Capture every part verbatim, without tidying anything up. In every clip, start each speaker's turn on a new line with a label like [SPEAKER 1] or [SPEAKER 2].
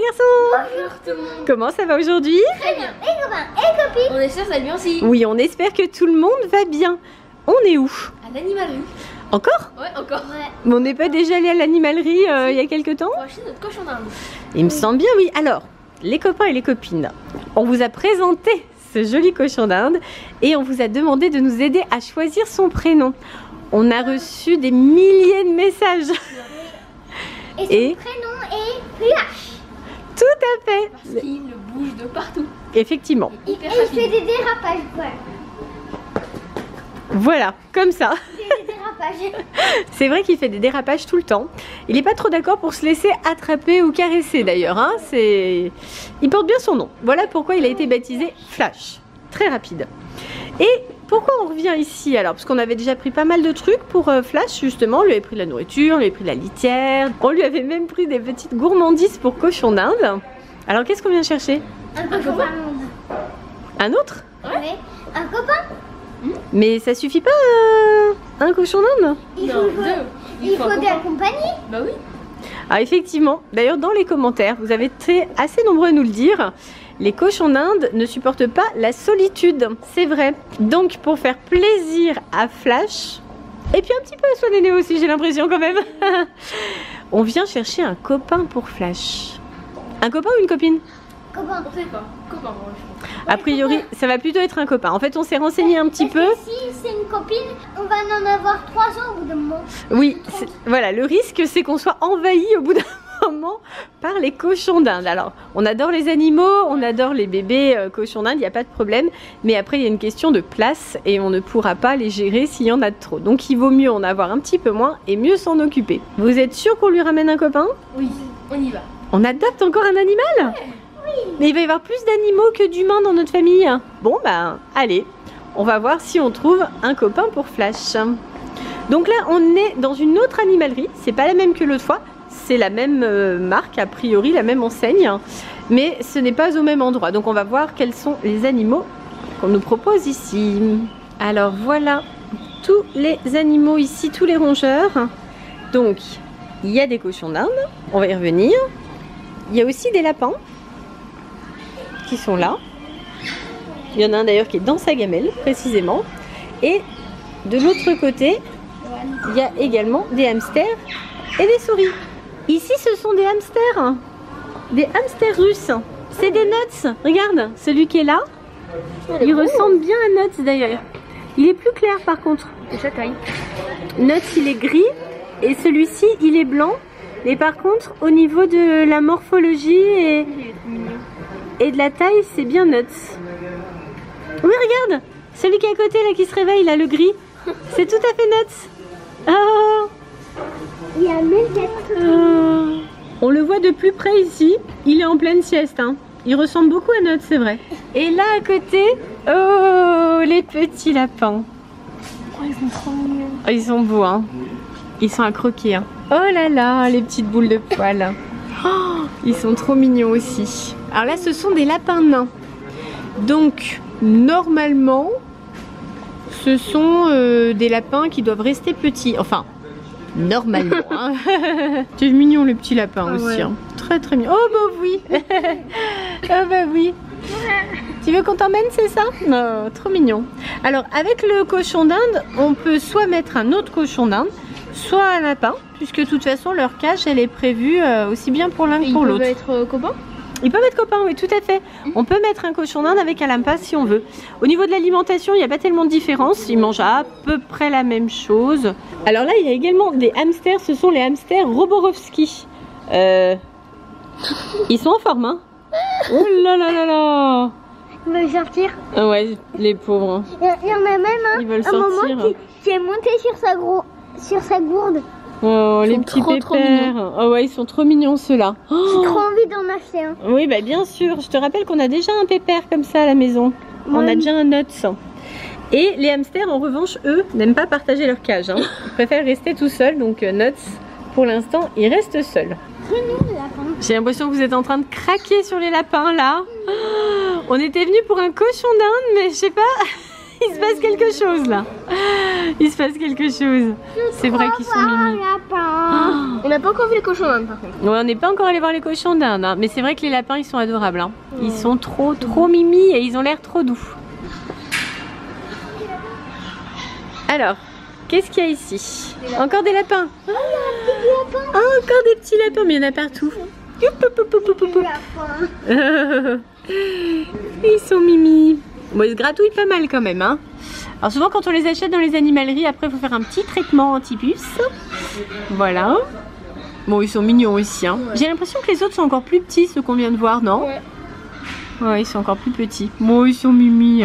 [SPEAKER 1] garçons.
[SPEAKER 2] Bonjour tout le monde.
[SPEAKER 1] Comment ça va aujourd'hui?
[SPEAKER 2] Très bien. Et copains, et copines. On espère que ça va bien aussi.
[SPEAKER 1] Oui, on espère que tout le monde va bien. On est où?
[SPEAKER 2] À l'animalerie.
[SPEAKER 1] Encore?
[SPEAKER 2] Ouais, encore. Ouais.
[SPEAKER 1] Mais on n'est pas déjà allé à l'animalerie euh, il y a quelques temps?
[SPEAKER 2] On va acheter notre cochon d'Inde.
[SPEAKER 1] Il me semble bien, oui. Alors, les copains et les copines, on vous a présenté ce joli cochon d'Inde et on vous a demandé de nous aider à choisir son prénom. On a reçu des milliers de messages.
[SPEAKER 2] Et son
[SPEAKER 1] Et
[SPEAKER 2] prénom est Flash.
[SPEAKER 1] tout à fait.
[SPEAKER 2] Parce qu'il bouge de partout.
[SPEAKER 1] Effectivement.
[SPEAKER 2] Hyper et il fait des dérapages. Voilà.
[SPEAKER 1] Voilà, comme ça.
[SPEAKER 2] Des dérapages.
[SPEAKER 1] C'est vrai qu'il fait des dérapages tout le temps. Il n'est pas trop d'accord pour se laisser attraper ou caresser d'ailleurs. Hein. C'est... Il porte bien son nom. Voilà pourquoi il a été baptisé Flash. Très rapide. Et pourquoi on revient ici alors? Parce qu'on avait déjà pris pas mal de trucs pour euh, Flash justement. On lui avait pris de la nourriture, on lui avait pris de la litière. On lui avait même pris des petites gourmandises pour cochon d'Inde. Alors qu'est-ce qu'on vient chercher?
[SPEAKER 2] Un copain.
[SPEAKER 1] Un autre?
[SPEAKER 2] Ouais. Un copain.
[SPEAKER 1] Mais ça suffit pas euh, un cochon d'Inde?
[SPEAKER 2] Il faut, deux. Il, il faut, faut de la compagnie. Bah oui.
[SPEAKER 1] Ah effectivement, d'ailleurs dans les commentaires, vous avez été assez nombreux à nous le dire. Les cochons d'Inde ne supportent pas la solitude, c'est vrai. Donc pour faire plaisir à Flash, et puis un petit peu à Swan Néné aussi j'ai l'impression quand même, on vient chercher un copain pour Flash. Un copain ou une copine?
[SPEAKER 2] Copain. On sait pas. Copain.
[SPEAKER 1] A priori, ça va plutôt être un copain. En fait, on s'est renseigné un petit peu.
[SPEAKER 2] Si c'est une copine, on va en avoir trois ans au bout d'un moment.
[SPEAKER 1] Oui, voilà, le risque c'est qu'on soit envahi au bout d'un moment par les cochons d'Inde. Alors, on adore les animaux, on adore les bébés euh, cochons d'Inde, il n'y a pas de problème. Mais après, il y a une question de place et on ne pourra pas les gérer s'il y en a de trop. Donc, il vaut mieux en avoir un petit peu moins et mieux s'en occuper. Vous êtes sûr qu'on lui ramène un copain?
[SPEAKER 2] Oui, on y va.
[SPEAKER 1] On adopte encore un animal?
[SPEAKER 2] Ouais. Oui.
[SPEAKER 1] Mais il va y avoir plus d'animaux que d'humains dans notre famille. Bon, ben, allez, on va voir si on trouve un copain pour Flash. Donc là, on est dans une autre animalerie. C'est pas la même que l'autre fois. C'est la même euh, marque, a priori, la même enseigne. Mais ce n'est pas au même endroit. Donc on va voir quels sont les animaux qu'on nous propose ici. Alors voilà, tous les animaux ici, tous les rongeurs. Donc, il y a des cochons d'Inde. On va y revenir. Il y a aussi des lapins qui sont là. Il y en a un d'ailleurs qui est dans sa gamelle précisément. Et de l'autre côté, il y a également des hamsters et des souris. Ici, ce sont des hamsters. Des hamsters russes. C'est des Nuts. Regarde, celui qui est là, il ressemble bien à Nuts d'ailleurs. Il est plus clair par contre. Nuts, il est gris. Et celui-ci, il est blanc. Mais par contre, au niveau de la morphologie et... et de la taille, c'est bien Nuts. Oui, regarde, celui qui est à côté, là, qui se réveille, là, le gris. C'est tout à fait Nuts. Oh.
[SPEAKER 2] Il y a mille têtes.
[SPEAKER 1] Oh. On le voit de plus près ici. Il est en pleine sieste. Hein. Il ressemble beaucoup à Nuts, c'est vrai. Et là, à côté, oh, les petits lapins.
[SPEAKER 2] Oh, ils sont trop mignons.
[SPEAKER 1] Oh, ils sont beaux, hein. Ils sont à croquer. Hein. Oh là là, les petites boules de poils. Oh, ils sont trop mignons aussi. Alors là, ce sont des lapins nains. Donc, normalement, ce sont euh, des lapins qui doivent rester petits. Enfin, normalement. Hein. C'est mignon, les petits lapins ah, aussi. Ouais. Hein. Très très mignon. Oh bah oui. Oh bah oui. Tu veux qu'on t'emmène, c'est ça? Oh, trop mignon. Alors, avec le cochon d'Inde, on peut soit mettre un autre cochon d'Inde, soit un lapin, puisque de toute façon, leur cage, elle est prévue euh, aussi bien pour l'un que pour l'autre.
[SPEAKER 2] Ils peuvent être euh, copains?
[SPEAKER 1] Ils peuvent être copains, oui, tout à fait. On peut mettre un cochon d'Inde avec un lapin si on veut. Au niveau de l'alimentation, il n'y a pas tellement de différence. Ils mangent à peu près la même chose. Alors là, il y a également des hamsters. Ce sont les hamsters Roborovski. Euh... Ils sont en forme, hein? Oh là là là là!
[SPEAKER 2] Ils veulent sortir.
[SPEAKER 1] Ah ouais, les pauvres.
[SPEAKER 2] Il y en a même hein,
[SPEAKER 1] Ils veulent
[SPEAKER 2] un
[SPEAKER 1] sortir.
[SPEAKER 2] moment qui, qui est monté sur sa, gros, sur sa gourde.
[SPEAKER 1] Oh, les petits trop, pépères. Trop oh ouais, ils sont trop mignons ceux-là.
[SPEAKER 2] J'ai oh trop envie d'en acheter un.
[SPEAKER 1] Oui, bah bien sûr. Je te rappelle qu'on a déjà un pépère comme ça à la maison. Ouais. On a déjà un Nuts. Et les hamsters, en revanche, eux, n'aiment pas partager leur cage. Hein. Ils préfèrent rester tout seuls. Donc Nuts, pour l'instant, il reste seul. J'ai l'impression que vous êtes en train de craquer sur les lapins là. Oh, on était venu pour un cochon d'Inde, mais je sais pas, il se passe quelque chose là. Il se passe quelque chose. C'est vrai qu'ils sont mimi.
[SPEAKER 2] lapin.
[SPEAKER 3] On n'a pas encore vu les cochons d'Inde par contre.
[SPEAKER 1] Ouais, on n'est pas encore allé voir les cochons d'Inde, hein. Mais c'est vrai que les lapins, ils sont adorables. Hein. Ils sont trop, trop mimi et ils ont l'air trop doux. Alors, qu'est-ce qu'il y a ici? Encore des lapins. Ah, encore des petits lapins, mais il y en a partout. Ils sont mimi. Bon, ils se gratouillent pas mal quand même. Hein. Alors souvent quand on les achète dans les animaleries, après il faut faire un petit traitement anti-puce. Voilà. Bon, ils sont mignons aussi. Hein. Ouais. J'ai l'impression que les autres sont encore plus petits, ceux qu'on vient de voir, non? Ouais. Ouais, ils sont encore plus petits. Bon, ils sont mimi.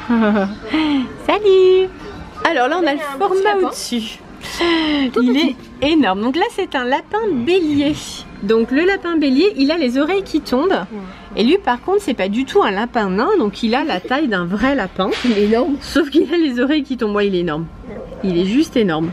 [SPEAKER 1] Salut. Alors là, on a le format au-dessus. Il est énorme. Donc là, c'est un lapin bélier. Donc le lapin bélier, il a les oreilles qui tombent. Ouais. Et lui, par contre, c'est pas du tout un lapin nain. Donc il a la taille d'un vrai lapin.
[SPEAKER 3] Il est énorme.
[SPEAKER 1] Sauf qu'il a les oreilles qui tombent. Ouais, il est énorme. Il est juste énorme.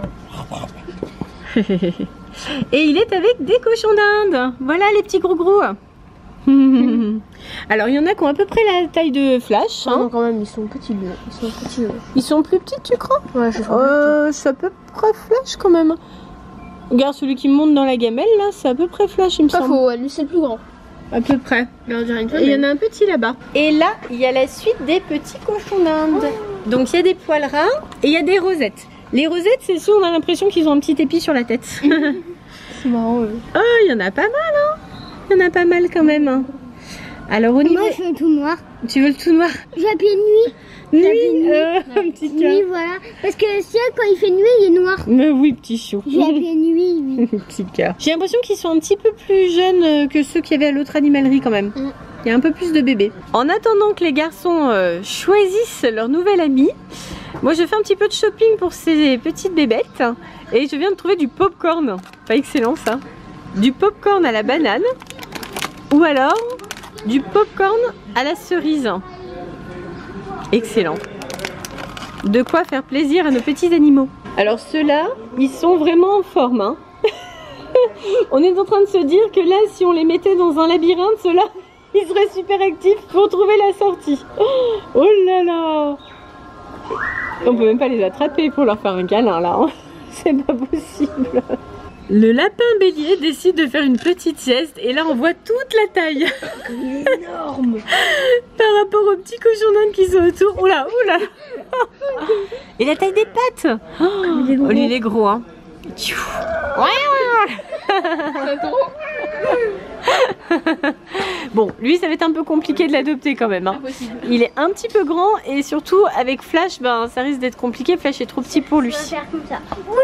[SPEAKER 1] Et il est avec des cochons d'Inde. Voilà les petits gros gros. Alors il y en a qui ont à peu près la taille de Flash. Hein.
[SPEAKER 3] Non, quand même, ils sont petits. Ils sont petits.
[SPEAKER 1] Ils sont plus petits, tu crois?
[SPEAKER 3] Ouais, je
[SPEAKER 1] euh, c'est à peu près Flash quand même. Regarde celui qui monte dans la gamelle là, c'est à peu près Flash, il me
[SPEAKER 3] pas
[SPEAKER 1] semble.
[SPEAKER 3] Pas faux, lui c'est le plus grand.
[SPEAKER 1] À peu près.
[SPEAKER 3] Mais on dirait une
[SPEAKER 1] Et il y en a un petit là-bas. Et là, il y a la suite des petits cochons d'Inde. Oh. Donc il y a des poils ras et il y a des rosettes. Les rosettes, c'est ceux où on a l'impression qu'ils ont un petit épi sur la tête.
[SPEAKER 3] C'est marrant. Ouais.
[SPEAKER 1] Oh, il y en a pas mal, hein. Il y en a pas mal quand même. Hein. Alors au niveau...
[SPEAKER 2] Moi, je veux le tout noir.
[SPEAKER 1] Tu veux le tout noir?
[SPEAKER 2] J'ai appelé nuit.
[SPEAKER 1] Nuit, euh, un petit cœur.
[SPEAKER 2] Nuit, voilà. Parce que le ciel, quand il fait nuit, il est noir.
[SPEAKER 1] Mais oui, petit chou.
[SPEAKER 2] J'ai appelé nuit, oui.
[SPEAKER 1] Petit cœur. J'ai l'impression qu'ils sont un petit peu plus jeunes que ceux qu'il y avait à l'autre animalerie quand même. Mm. Il y a un peu plus de bébés. En attendant que les garçons euh, choisissent leur nouvel ami, moi je fais un petit peu de shopping pour ces petites bébêtes. Et je viens de trouver du popcorn. Pas excellent ça. Du popcorn à la banane. Ou alors du popcorn à la cerise. Excellent. De quoi faire plaisir à nos petits animaux. Alors ceux-là, ils sont vraiment en forme. Hein. On est en train de se dire que là, si on les mettait dans un labyrinthe, ceux-là, ils seraient super actifs pour trouver la sortie. Oh là là. On peut même pas les attraper pour leur faire un câlin là. Hein. C'est pas possible. Le lapin bélier décide de faire une petite sieste et là on voit toute la taille.
[SPEAKER 3] Il est énorme.
[SPEAKER 1] Par rapport aux petits cochons d'Inde qui sont autour. Oula, oula. Et la taille des pattes. Oh, il est gros. Oh, lui, il est gros, hein. Bon, lui ça va être un peu compliqué de l'adopter quand même. Hein. Il est un petit peu grand et surtout avec Flash, ben, ça risque d'être compliqué. Flash est trop petit pour lui.
[SPEAKER 2] Je vais faire comme ça.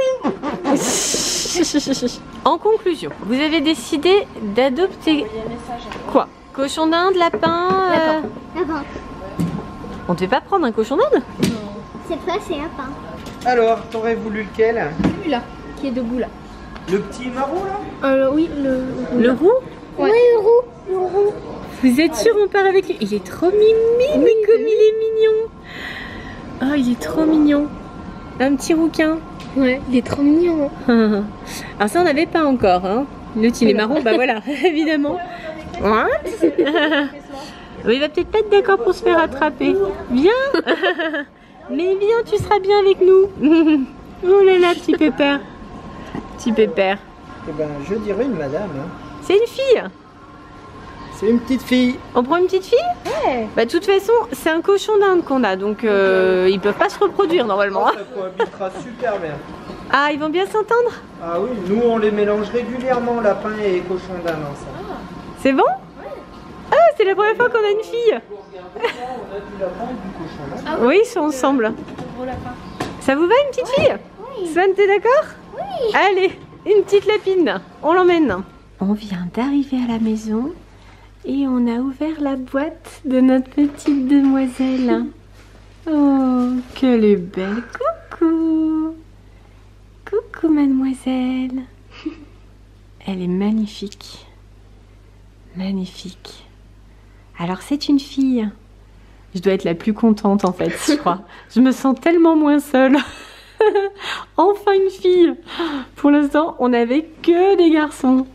[SPEAKER 2] Oui.
[SPEAKER 1] En conclusion, vous avez décidé d'adopter quoi? Cochon d'Inde, lapin,
[SPEAKER 2] Lapin. Euh... Lapin.
[SPEAKER 1] On ne devait pas prendre un cochon d'Inde?
[SPEAKER 2] Cette fois c'est lapin.
[SPEAKER 4] Alors, t'aurais voulu lequel?
[SPEAKER 3] Celui-là, qui est debout là.
[SPEAKER 4] Le petit marron là?
[SPEAKER 3] euh, Oui, le...
[SPEAKER 1] Le roux?
[SPEAKER 2] Ouais. Oui, le roux. Le roux.
[SPEAKER 1] Vous êtes sûr on part avec lui? Il est trop mimi, oui, mais comme oui. Il est mignon. Oh, il est trop mignon. Un petit rouquin.
[SPEAKER 3] Ouais, il est trop mignon.
[SPEAKER 1] Hein. Alors ça on n'avait pas encore. Hein. L'autre il est marron, bah voilà, évidemment. What? Il va peut-être pas être d'accord pour se faire attraper. Viens. Mais viens, tu seras bien avec nous. Oh là là, petit pépère. Petit pépère.
[SPEAKER 4] Eh ben, je dirais une madame. Hein.
[SPEAKER 1] C'est une fille.
[SPEAKER 4] C'est une petite fille.
[SPEAKER 1] On prend une petite fille?
[SPEAKER 3] Ouais.
[SPEAKER 1] Bah de toute façon, c'est un cochon d'Inde qu'on a, donc euh, ils peuvent pas se reproduire normalement.
[SPEAKER 4] Ça cohabitera super bien.
[SPEAKER 1] Ah, ils vont bien s'entendre?
[SPEAKER 4] Ah oui, nous on les mélange régulièrement, lapin et cochon d'Inde ensemble.
[SPEAKER 1] Ah. C'est bon? Ah, c'est la première fois qu'on a une fille.
[SPEAKER 4] On a du lapin et du cochon d'Inde.
[SPEAKER 1] Ah oui, ils sont ensemble. Ça vous va une petite fille? Oui. Swan, t'es d'accord?
[SPEAKER 2] Oui.
[SPEAKER 1] Allez, une petite lapine, on l'emmène. On vient d'arriver à la maison et on a ouvert la boîte de notre petite demoiselle. Oh, qu'elle est belle. Coucou. Coucou mademoiselle. Elle est magnifique. Magnifique. Alors c'est une fille. Je dois être la plus contente en fait, je crois. Je me sens tellement moins seule. Enfin une fille. Pour l'instant, on n'avait que des garçons.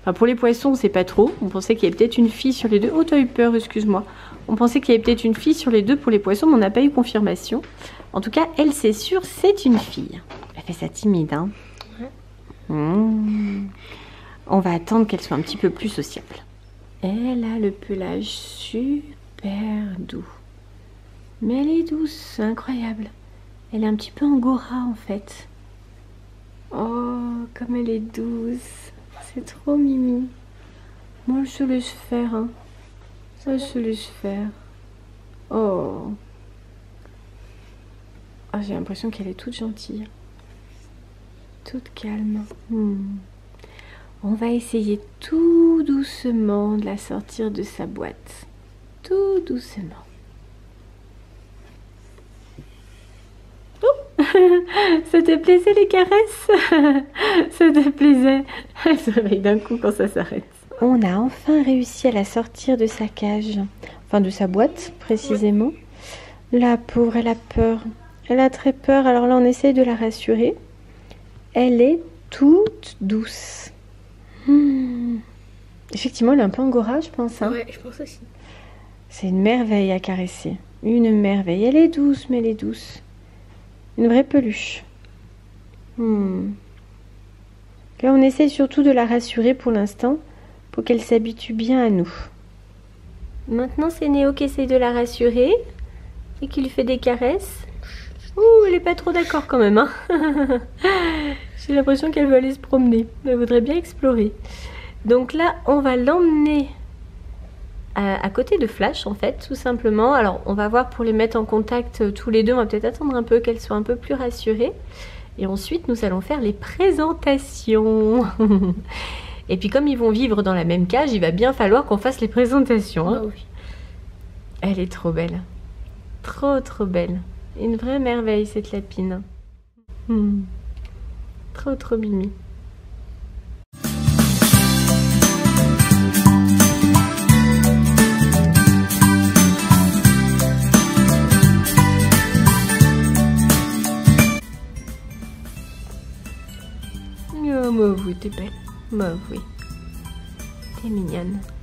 [SPEAKER 1] Enfin, pour les poissons, on ne sait pas trop. On pensait qu'il y avait peut-être une fille sur les deux. Oh, t'as eu peur, excuse-moi. On pensait qu'il y avait peut-être une fille sur les deux pour les poissons, mais on n'a pas eu confirmation. En tout cas, elle, c'est sûr, c'est une fille. Elle fait ça timide, hein. Ouais. Mmh. On va attendre qu'elle soit un petit peu plus sociable. Elle a le pelage super doux. Mais elle est douce, incroyable. Elle est un petit peu angora, en fait. Oh, comme elle est douce. C'est trop mimi. Moi, je se laisse faire, hein. Ça, je se laisse faire. Oh. Ah, j'ai l'impression qu'elle est toute gentille. Toute calme. Hmm. On va essayer tout doucement de la sortir de sa boîte. Tout doucement. Oh. Ça te plaisait les caresses? Ça te plaisait? Elle se réveille d'un coup quand ça s'arrête. On a enfin réussi à la sortir de sa cage. Enfin, de sa boîte, précisément. La pauvre, elle a peur. Elle a très peur. Alors là, on essaye de la rassurer. Elle est toute douce. Hmm. Effectivement, elle est un peu angora, je pense. Hein.
[SPEAKER 3] Ouais, je pense aussi.
[SPEAKER 1] C'est une merveille à caresser. Une merveille. Elle est douce, mais elle est douce. Une vraie peluche. Hmm. Là, on essaye surtout de la rassurer pour l'instant, pour qu'elle s'habitue bien à nous. Maintenant, c'est Néo qui essaye de la rassurer et qui lui fait des caresses. Ouh, elle est pas trop d'accord quand même. Hein. J'ai l'impression qu'elle veut aller se promener. Elle voudrait bien explorer. Donc là, on va l'emmener à, à côté de Flash, en fait, tout simplement. Alors, on va voir pour les mettre en contact euh, tous les deux. On va peut-être attendre un peu qu'elle soit un peu plus rassurée. Et ensuite, nous allons faire les présentations. Et puis, comme ils vont vivre dans la même cage, il va bien falloir qu'on fasse les présentations. Hein.
[SPEAKER 3] Ah oui.
[SPEAKER 1] Elle est trop belle. Trop, trop belle. Une vraie merveille, cette lapine. Hmm. Trop, trop mimi. Oh, ma oui, t'es belle. Ma oui. T'es mignonne.